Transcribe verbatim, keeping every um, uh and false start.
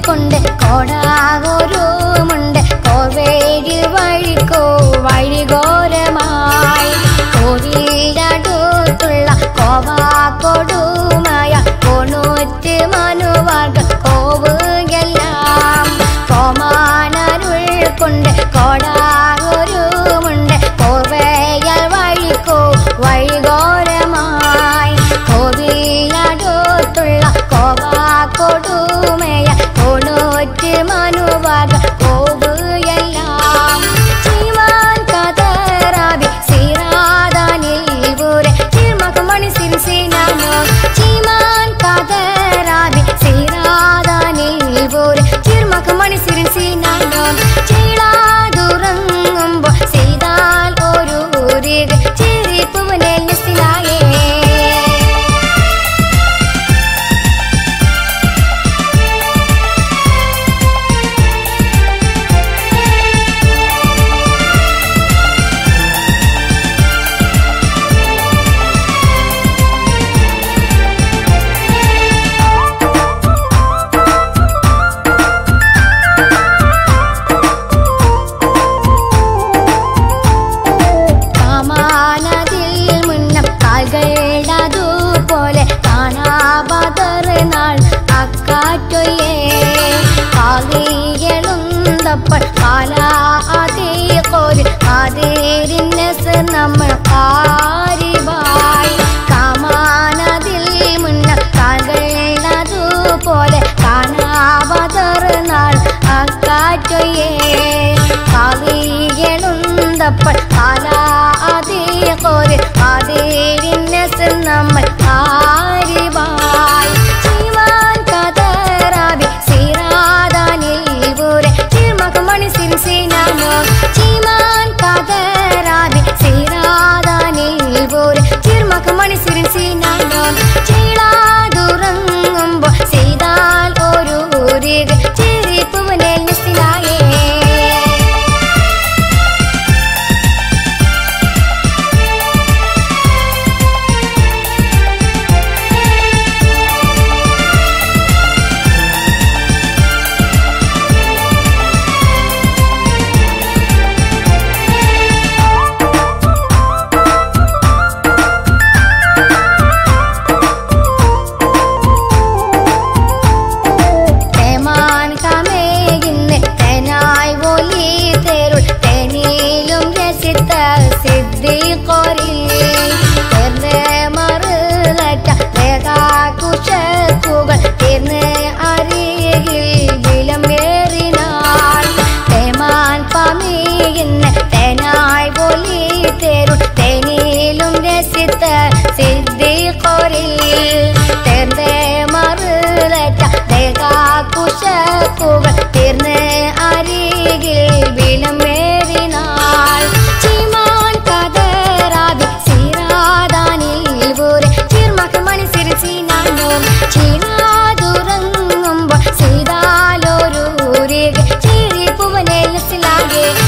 കൊണ്ട് കോടാകോരുമുണ്ട് കോവേരി വഴിക്കോ വഴിഘോരമായി കോവിലടുത്തുള്ള കോവാക്കൊടുമായ കൊണൂറ്റ് മനുവർഗ കോവുകെല്ലാം കോമാനരുൾ കൊണ്ട് കോടാകോരുമുണ്ട് കോവേയൽ വഴിക്കോ വഴിഘോരമായി കോവിലടുത്തുള്ള കോവാക്കൊടുമയ കൊണൂറ്റ് മനുവർഗ കോവുകെല്ലാം ചീമാൻ കതറാബി സീറാദാനിൽ ഊരെ ചിർമകമണി സിരിസിനാനോ ചീമാൻ കതറാബി സീറാദാനിൽ ഊരെ ചിർമകമണി സിരിസിനാനോ ചീളാതുറങ്ങുമ്പോ ചെയ്താൽ ഒരു ഊരിക ചിരിപ്പുവനെ നിസ്തിലായേ പോലെ കാണാപതറുന്നാൾ അക്കാറ്റൊയ്യേ കാലികളുന്തപ്പോൾ കാലാ അതേകോര് അതേരിന്നസ് നമ്മൾ കാരിവായി കാമാനതിൽ മുന്ന കാൽകളതുപോലെ കാണാപതറുന്നാൾ അക്കാറ്റൊയ്യേ കാലികളുന്തപ്പോൾ കാലാ അതേകോര് അതേരിന്നസ് നമ്മൾ കാരിവായി ചീമാൻ കതറാബി സീറാദാനിൽ ഊരെ ചിർമകമണി സിരിസിനാനോ ചീമാൻ കതറാബി സീറാദാനിൽ ഊരെ ചിർമകമണി സിരിസിനാനോ ചീളാതുറങ്ങുമ്പോ ചെയ്താൽ ഒരു ഊരിക ചിരിപ്പുവനെ നിസ്തിലായേ ചീളാതുറങ്ങുമ്പോ ചെയ്താലൊരു ഊരിക ചിരിപ്പുവനെ നിസ്തിലായേ